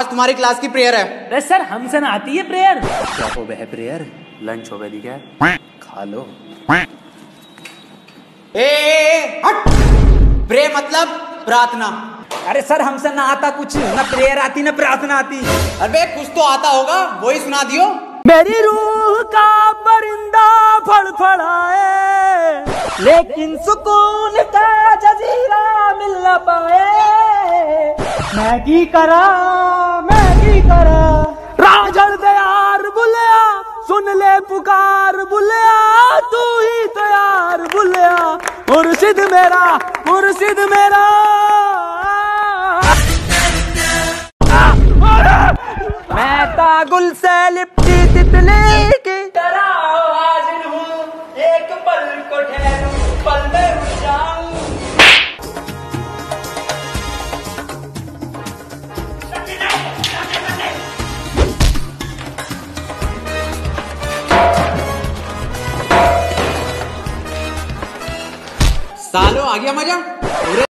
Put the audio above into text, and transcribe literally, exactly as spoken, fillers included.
तुम्हारी क्लास की प्रेयर है। अरे सर हमसे ना आती है प्रेयर। क्या हो गया प्रेयर? लंच हो गई क्या? खा लो। ए, ए, हट। प्रे मतलब प्रार्थना। अरे सर हमसे ना आता कुछ, ना प्रेयर आती ना प्रार्थना आती। अरे कुछ तो आता होगा, वही सुना दियो। मेरी रूह का परिंदा फड़फड़ाए, लेकिन सुकून का जजीरा मिल न पाए। मैं की करा, मैं की करा, राजड़ दे यार बुलिया, सुन ले पुकार बुलिया, तू ही तो यार बुलिया, मुर्शिद मेरा, मुर्शिद मेरा। मैं तागुल से लिपटी तितली की तरह हाजिर हूँ, एक पल को ठहरूं, पल में रुक जाऊं। सालो आ गया मजा।